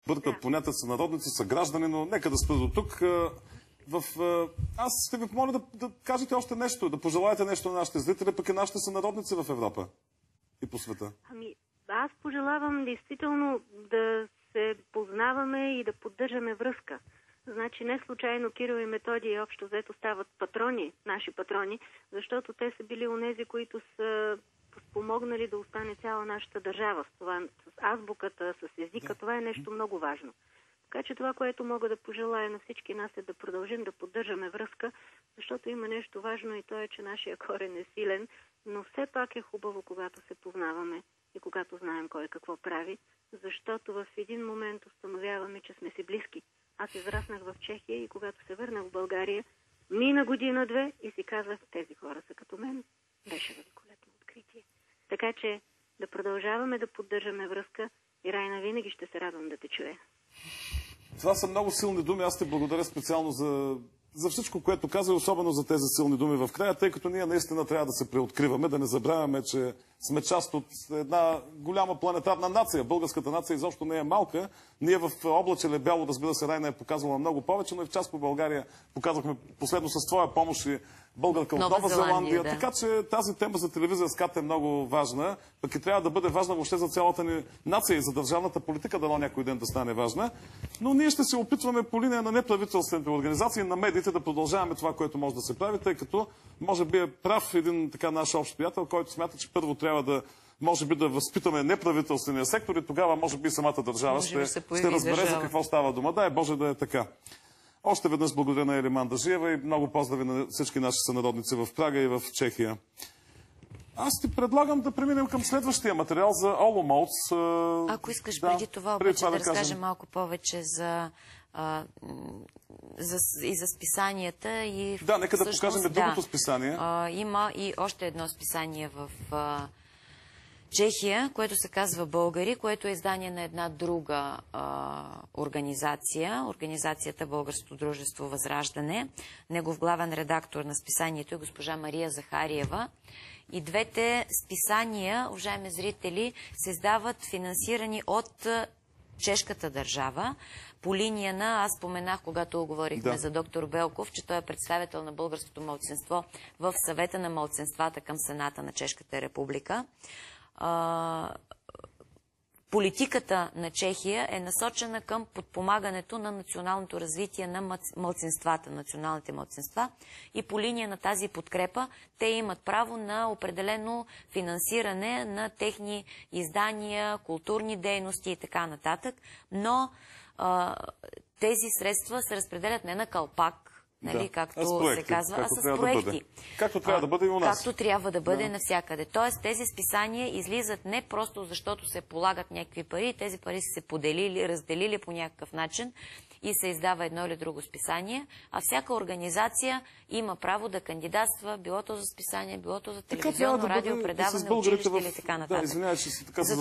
бъркат понятия сънародници, съграждани, но нека да спра до тук. Аз ще ви помоля да кажете още нещо, да пожелаете нещо на нашите зрители, пък и нашите сънародници в Европа и по света. Аз пожелавам действително да се познаваме и да поддържаме връзка. Значи не случайно Кирил и Методий общо взето стават патрони, наши патрони, защото те са били онези, които са помогнали да остане цяла нашата държава с това, с азбуката, с езика. Това е нещо много важно. Така че това, което мога да пожелая на всички нас е да продължим да поддържаме връзка, защото има нещо важно и то е, че нашия корен е силен, но все пак е хубаво, когато се познаваме и когато знаем кой какво прави, защото в един момент установяваме, че сме си близки. Аз израснах в Чехия и когато се върнах в България, мина година-две и си казах, тези хора са като мен. Беше великолепно откритие. Така че да продължаваме да поддържаме връзка и Райна, винаги ще се радвам да те чуя. Това са много силни думи. Аз те благодаря специално за всичко, което каза, особено за тези силни думи в края, тъй като ние наистина трябва да се преоткриваме, да не забравяме, че сме част от една голяма планетарна нация. Българската нация изобщо не е малка. Ние в облаче бяло, разбира се, Райна е показвала много повече, но и в част по България показахме последно с твоя помощ и българка от Нова Зеландия. Да. Така че тази тема за телевизия СКАТ е много важна, пък и трябва да бъде важна въобще за цялата ни нация и за държавната политика, дано някой ден да стане важна. Но ние ще се опитваме по линия на неправителствените организации, на медиите да продължаваме това, което може да се прави, тъй като може би е прав един така наш общ приятел, който смята, че първо трябва да може би да възпитаме неправителствения сектор и тогава може би самата държава ще разбере за какво става дума. Дай Боже да е така. Още веднъж благодаря на Елиман Даджиева и много поздрави на всички наши сънародници в Прага и в Чехия. Аз ти предлагам да преминем към следващия материал за Оломоуц. Ако искаш преди това обаче да разкажем малко повече и за списанията. И да, нека да покажем другото списание. Има и още едно списание в Чехия, което се казва Българи, което е издание на една друга организация, организацията Българското дружество Възраждане. Негов главен редактор на списанието е госпожа Мария Захариева. И двете списания, уважаеми зрители, се издават финансирани от чешката държава по линия на, аз споменах, когато говорихме за доктор Белков, че той е представител на българското малцинство в съвета на малцинствата към Сената на Чешката република. Политиката на Чехия е насочена към подпомагането на националното развитие на малцинствата, националните малцинства, и по линия на тази подкрепа те имат право на определено финансиране на техни издания, културни дейности и така нататък, но тези средства се разпределят не на калпак, нали, както се казва, а с проекти. Както трябва да бъде и у нас. Както трябва да бъде навсякъде. Тоест тези списания излизат не просто защото се полагат някакви пари, тези пари са се поделили, разделили по някакъв начин и се издава едно или друго списание, а всяка организация има право да кандидатства, било то за списание, било то за телевизионно, радио, предаване, училище или така нататък. Да, извинявай, че така се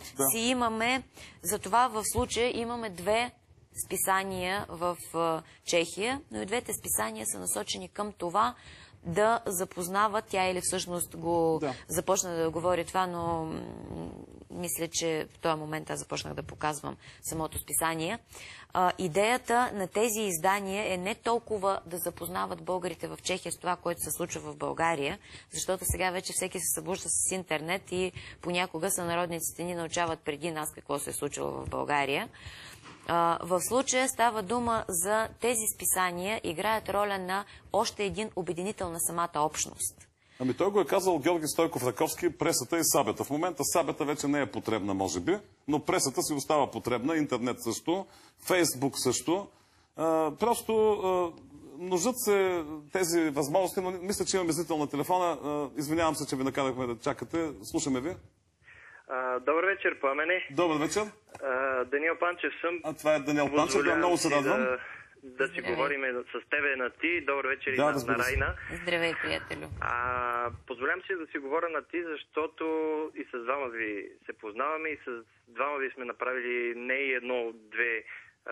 затова в случая имаме две списания в Чехия, но и двете списания са насочени към това да запознават, тя или всъщност го започна да говори това, но мисля, че в този момент аз започнах да показвам самото списание. Идеята на тези издания е не толкова да запознават българите в Чехия с това, което се случва в България, защото сега вече всеки се събужда с интернет и понякога сънародниците ни научават преди нас какво се е случило в България. В случая става дума за тези списания, играят роля на още един обединител на самата общност. Ами той го е казал Георги Стойков Раковски, пресата и сабята. В момента сабята вече не е потребна, може би, но пресата си остава потребна, интернет също, Фейсбук също. Множат се тези възможности, но мисля, че имаме зрител на телефона. Извинявам се, че ви накарахме да чакате. Слушаме ви. Добър вечер, Пламене. Добър вечер. Даниел Панчев съм. Това е Даниел Панчев, много се радвам. Да си говорим с тебе на ти. Добър вечер и на Райна. Здравей, приятелю. Позволявам си да си говоря на ти, защото и с двама ви се познаваме и с двама ви сме направили не едно-две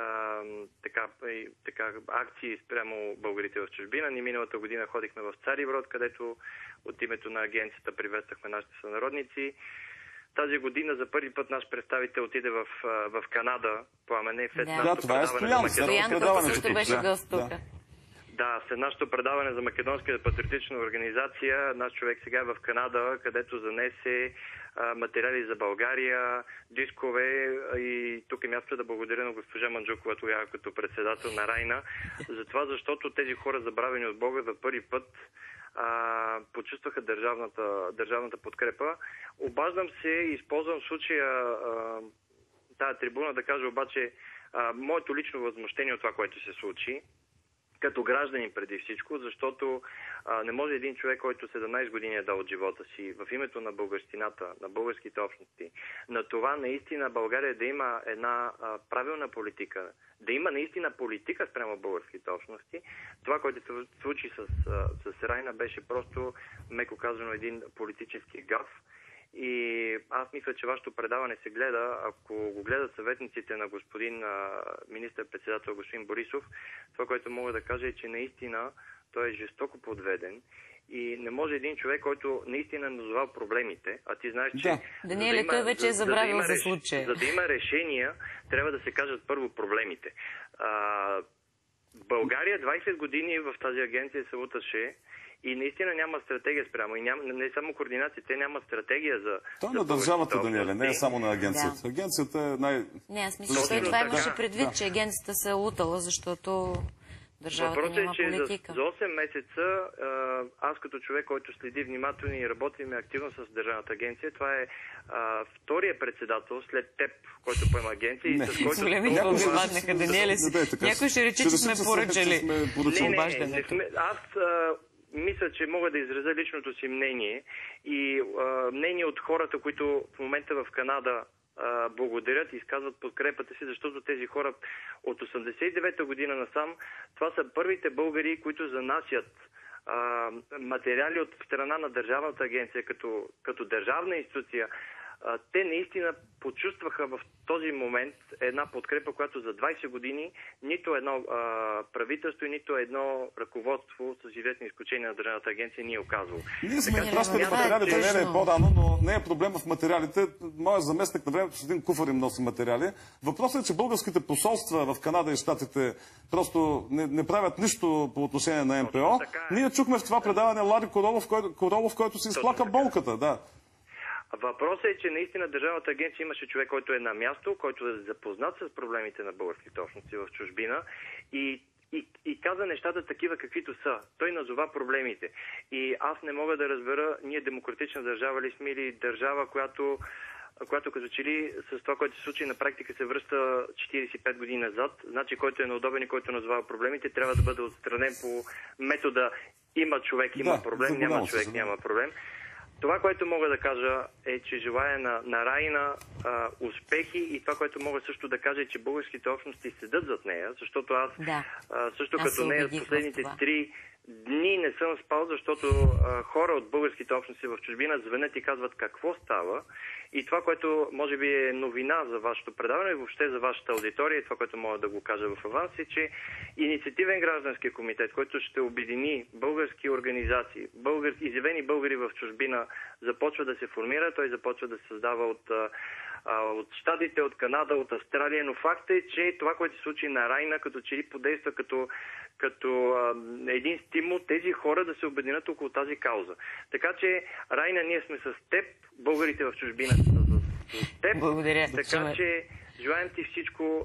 акции спрямо българите в чужбина. Ни миналата година ходихме в Цариброд, където от името на агенцията приветствахме нашите сънародници. Тази година за първи път наш представител отиде в Канада, Пламене, след нашето предаване за Стоян също беше гост тук. Да, след нашето предаване за Македонската патриотична организация, наш човек сега е в Канада, където занесе материали за България, дискове, и тук е място да благодаря на госпожа Манджукова тогава като председател на Райна, за това, защото тези хора, забравени от Бога, за първи път почувстваха държавната подкрепа. Обаждам се и използвам случая тая трибуна да кажа обаче моето лично възмущение от това, което се случи, като гражданин преди всичко, защото не може един човек, който 17 години е дал от живота си в името на българщината, на българските общности, на това наистина България да има една правилна политика, да има наистина политика спрямо българските общности. Това, което се случи с Райна, беше просто, меко казано, един политически гаф. И аз мисля, че вашето предаване се гледа, ако го гледат съветниците на господин министър-председател господин Борисов, това, което мога да кажа е, че наистина той е жестоко подведен и не може един човек, който наистина назовал проблемите, а ти знаеш, че... Даниеле, той вече е забравил за случая. За да има решения, трябва да се кажат първо проблемите. България 20 години в тази агенция се луташе и наистина няма стратегия спрямо. И не само координация, те няма стратегия за... Това е на държавата, Даниеле, не е само на агенцията. Да. Агенцията е Не, аз мисля, че това имаше предвид, че агенцията се е лутала, защото държавата няма политика. Въпросът е, че за 8 месеца аз като човек, който следи внимателно и работим активно с държавната агенция, това е втория председател след теб, който поема агенция и с който... Големите обиваднаха, Даниеле си. Някой ще рече, че сме поръчали. Не, аз мисля, че мога да изразя личното си мнение и мнение от хората, които в момента в Канада благодарят и изказват подкрепата си, защото тези хора от 89-та година насам, това са първите българи, които занасят материали от страна на Държавната агенция като държавна институция. Те наистина почувстваха в този момент една подкрепа, която за 20 години нито едно правителство и нито едно ръководство, с известни изключения на Държавната агенция, ни е оказвало. Ние сме пращали материали, да не е по-рано, но не е проблема в материалите. Моят заместник на времето с един куфар им носи материали. Въпросът е, че българските посолства в Канада и Щатите просто не правят нищо по отношение на НПО. Ние чухме в това предаване Лади Королов, който си изплака болката. Да. Въпросът е, че наистина Държавната агенция имаше човек, който е на място, който е запознат с проблемите на българските общности в чужбина и каза нещата такива, каквито са. Той назова проблемите. И аз не мога да разбера, ние демократична държава ли сме или държава, която като че ли с това, което се случи на практика, се връща 45 години назад. Значи, който е неудобен и който назовава проблемите, трябва да бъде отстранен по метода има човек, има проблем, няма човек, няма проблем. Това, което мога да кажа е, че желая на Райна успехи и това, което мога също да кажа е, че българските общности седат зад нея, защото аз също като нея последните 3 дни не съм спал, защото хора от българските общности в чужбина звънят и казват какво става. И това, което може би е новина за вашето предаване и въобще за вашата аудитория, и това, което мога да го кажа в аванс, е, че инициативен граждански комитет, който ще обедини български организации, изявени българи в чужбина, започва да се формира. Той започва да се създава от Щатите, от Канада, от Австралия, но факт е, че това, което се случи на Райна, като че ли подейства като един стимул тези хора да се обединят около тази кауза. Така че, Райна, ние сме с теб, българите в чужбина са с теб. Благодаря. Така че, желаем ти всичко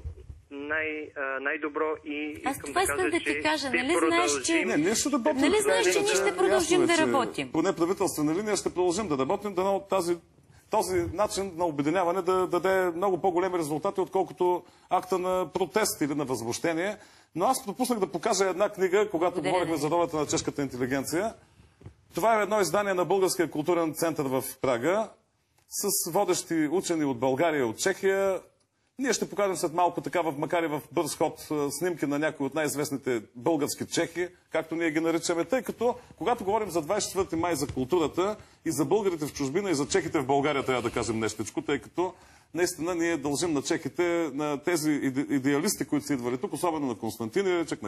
най-добро и искам да кажа, да ти кажа, нали знаеш, че... ние ние ще продължим да работим? Поне правителствена линия ще продължим да работим, да този начин на обединяване да даде много по-големи резултати, отколкото акта на протест или на възмущение. Но аз пропуснах да покажа една книга, когато говорихме за ролята на чешката интелигенция. Това е едно издание на Българския културен център в Прага с водещи учени от България и от Чехия. Ние ще покажем след малко така, макар и в бърз ход, снимки на някои от най-известните български чехи, както ние ги наричаме, тъй като, когато говорим за 24 май за културата и за българите в чужбина и за чехите в България, трябва да кажем нещичко, тъй като наистина ние дължим на чехите, на тези идеалисти, които са идвали тук, особено на Константин Илечек, на